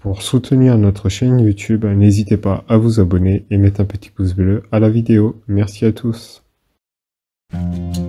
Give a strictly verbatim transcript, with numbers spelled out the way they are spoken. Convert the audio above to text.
Pour soutenir notre chaîne YouTube, n'hésitez pas à vous abonner et mettre un petit pouce bleu à la vidéo. Merci à tous.